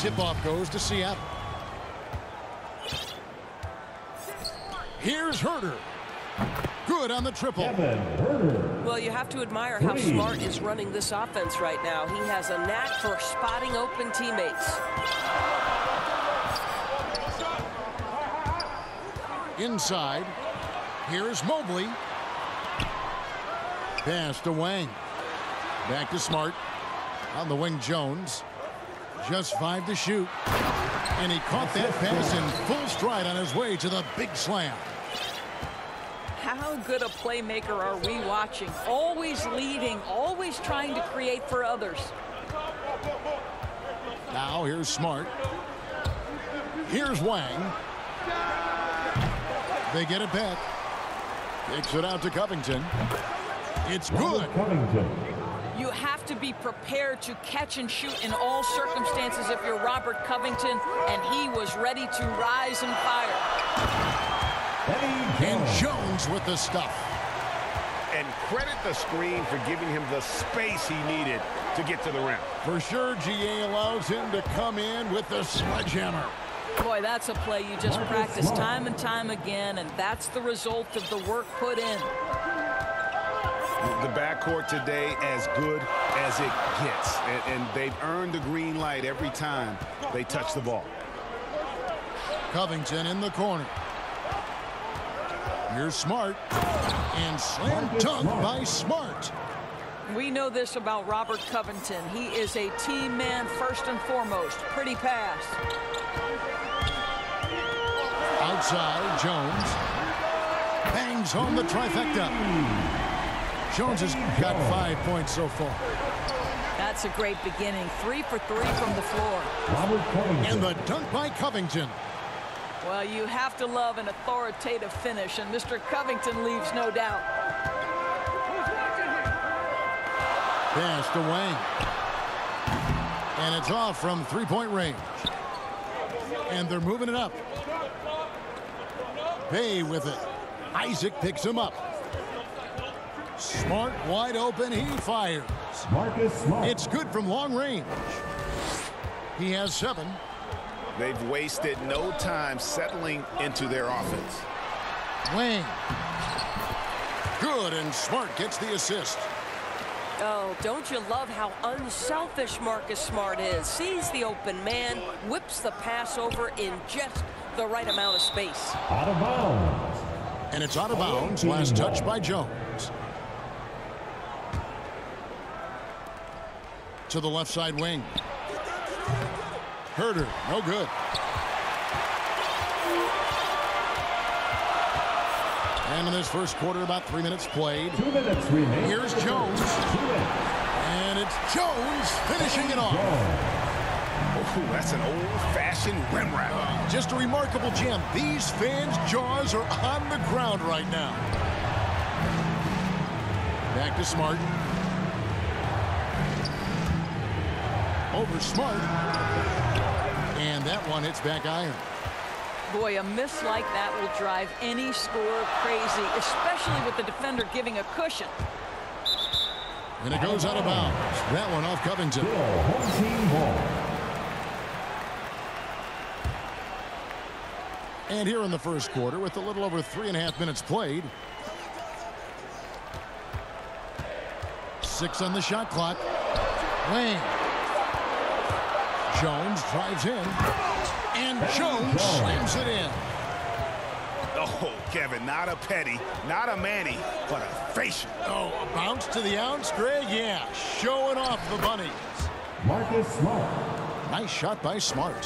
tip-off goes to Seattle. Here's Herder. Good on the triple. Well, you have to admire how Smart is running this offense right now. He has a knack for spotting open teammates. Inside. Here's Mobley. Pass to Wang. Back to Smart. On the wing, Jones. Just 5 to shoot. And he caught that pass in full stride on his way to the big slam. How good a playmaker are we watching? Always leading, always trying to create for others. Now here's Smart. Here's Wang. They get it back. Kicks it out to Covington. It's good. You have to be prepared to catch and shoot in all circumstances if you're Robert Covington, and he was ready to rise and fire. And Jones with the stuff. And credit the screen for giving him the space he needed to get to the rim. For sure, GA allows him to come in with the sledgehammer. Boy, that's a play you just practice time and time again, and that's the result of the work put in. The backcourt today as good as it gets, and they've earned the green light every time they touch the ball. Covington in the corner. Here's Smart. And slam dunk by Smart. We know this about Robert Covington. He is a team man first and foremost. Pretty pass. Outside, Jones. Bangs home the trifecta. Jones has got 5 points so far. That's a great beginning. 3 for 3 from the floor. And the dunk by Covington. Well, you have to love an authoritative finish, and Mr. Covington leaves no doubt. Pass to Wang. And it's off from three-point range. And they're moving it up. Bay with it. Isaac picks him up. Smart wide open. He fires. Marcus Smart. It's good from long range. He has 7. They've wasted no time settling into their offense. Wang. Good, and Smart gets the assist. Oh, don't you love how unselfish Marcus Smart is? Sees the open man, whips the pass over in just the right amount of space. Out of bounds. And it's out of bounds. Last touch by Jones. To the left side wing. Herder, no good. And in this first quarter, about 3 minutes played. 2 minutes remaining. Here's Jones. And it's Jones finishing it off. Oh, that's an old-fashioned rim wrap. Just a remarkable gem. These fans' jaws are on the ground right now. Back to Smart. Over Smart. And that one hits back iron. Boy, a miss like that will drive any scorer crazy, especially with the defender giving a cushion. And it goes out of bounds. That one off Covington. Home team ball. And here in the first quarter, with a little over 3.5 minutes played. 6 on the shot clock. Wang. Jones drives in. And Jones slams it in. Oh, Kevin, not a petty, not a Manny, but a facial. Oh, a bounce to the ounce, Greg? Yeah, showing off the bunnies. Marcus Smart. Nice shot by Smart.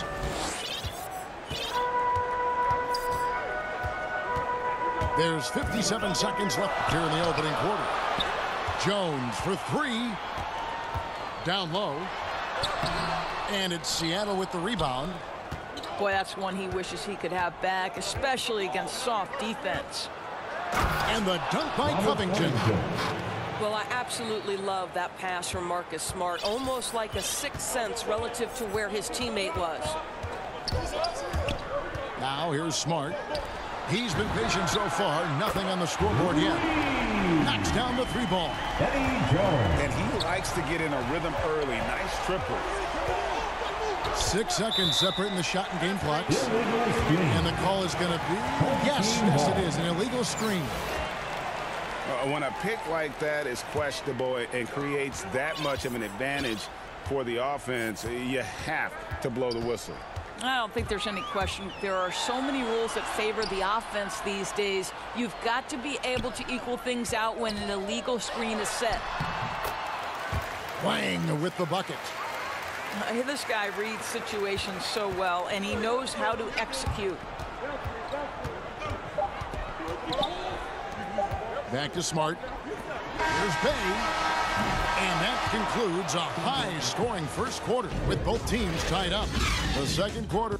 There's 57 seconds left here in the opening quarter. Jones for 3. Down low. And it's Seattle with the rebound. Boy, that's one he wishes he could have back, especially against soft defense. And the dunk by Covington. Well, I absolutely love that pass from Marcus Smart, almost like a sixth sense relative to where his teammate was. Now here's Smart. He's been patient so far. Nothing on the scoreboard yet. Knocks down the 3 ball. Eddie Jones. And he likes to get in a rhythm early. Nice triple. 6 seconds separating the shot and game clocks. Illegal screen. And the call is going to be, yes, it is, an illegal screen. When a pick like that is questionable and creates that much of an advantage for the offense, you have to blow the whistle. I don't think there's any question. There are so many rules that favor the offense these days. You've got to be able to equal things out when an illegal screen is set. Wang with the bucket. This guy reads situations so well, and he knows how to execute. Back to Smart. Here's Bay. And that concludes a high-scoring first quarter with both teams tied up. The second quarter.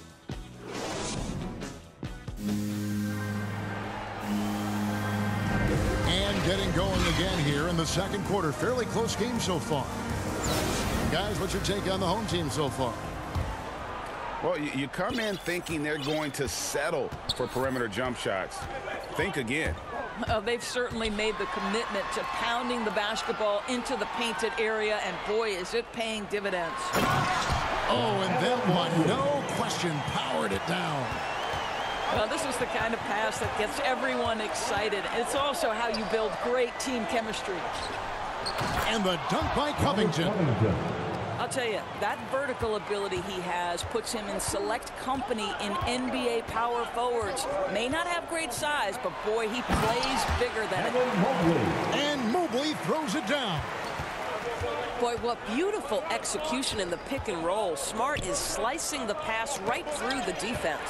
And getting going again here in the second quarter. Fairly close game so far. Guys, what's your take on the home team so far? Well, you come in thinking they're going to settle for perimeter jump shots. Think again. They've certainly made the commitment to pounding the basketball into the painted area, and boy, is it paying dividends. Oh, and that one, no question, powered it down. Well, this is the kind of pass that gets everyone excited. It's also how you build great team chemistry. And the dunk by Covington. I'll tell you, that vertical ability he has puts him in select company in NBA power forwards. May not have great size, but boy, he plays bigger than it. And Mobley throws it down. Boy, what beautiful execution in the pick and roll. Smart is slicing the pass right through the defense.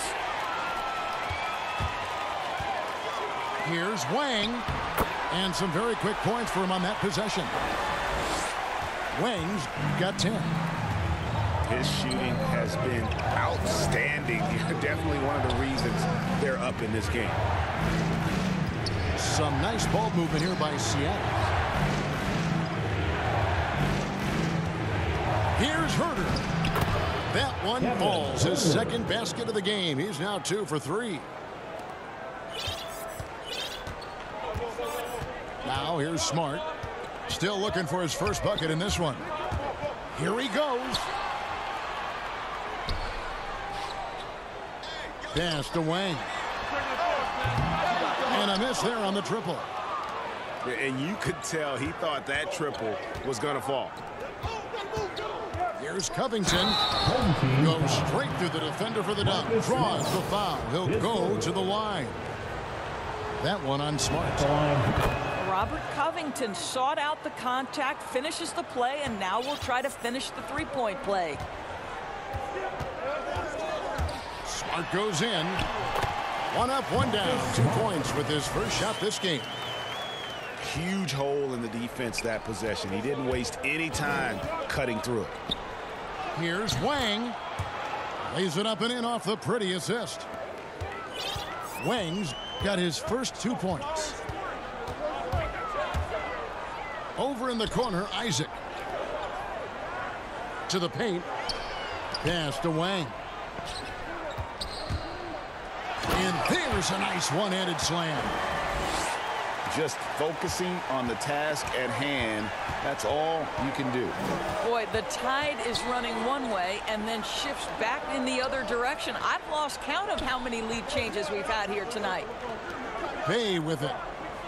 Here's Wang. And some very quick points for him on that possession. Wang's got 10. His shooting has been outstanding. Definitely one of the reasons they're up in this game. Some nice ball movement here by Seattle. Here's Herter. That one falls. His second basket of the game. He's now 2 for 3. Now here's Smart. Still looking for his first bucket in this one. Here he goes. Pass to Wang. And a miss there on the triple. And you could tell he thought that triple was going to fall. Here's Covington. Goes straight through the defender for the dunk. Draws the foul. He'll go to the line. That one on Smart. Robert Covington sought out the contact, finishes the play, and now we'll try to finish the three-point play. Smart goes in. 1 up, 1 down. 2 points with his first shot this game. Huge hole in the defense that possession. He didn't waste any time cutting through it. Here's Wang. Lays it up and in off the pretty assist. Wang's got his first 2 points. Over in the corner, Isaac. To the paint. Pass to Wang. And there's a nice one-handed slam. Just focusing on the task at hand. That's all you can do. Boy, the tide is running one way and then shifts back in the other direction. I've lost count of how many lead changes we've had here tonight. Bay with it.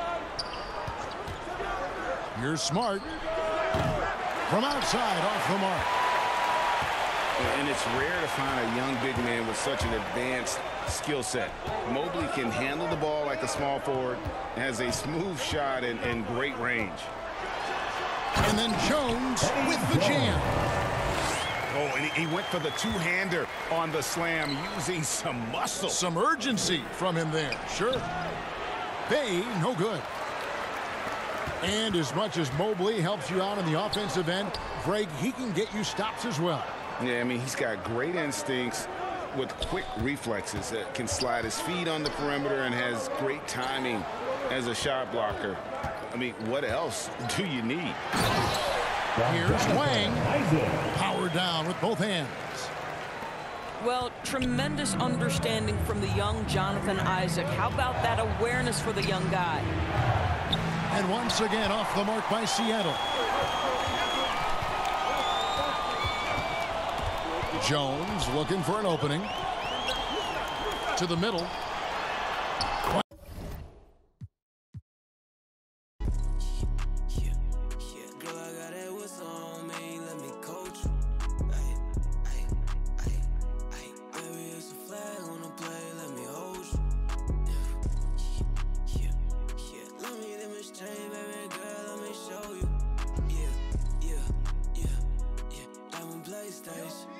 Here's Smart. From outside, off the mark. And it's rare to find a young big man with such an advanced skill set. Mobley can handle the ball like a small forward, has a smooth shot and great range. And then Jones with the jam. Oh, and he went for the two-hander on the slam, using some muscle. Some urgency from him there, sure. Bay, no good. And as much as Mobley helps you out on the offensive end, Greg, he can get you stops as well. Yeah, I mean, he's got great instincts with quick reflexes that can slide his feet on the perimeter and has great timing as a shot blocker. I mean, what else do you need? Here's Wang. Power down with both hands. Well, tremendous understanding from the young Jonathan Isaac. How about that awareness for the young guy? And once again off the mark by Seattle. Jones looking for an opening. To the middle. PlayStation.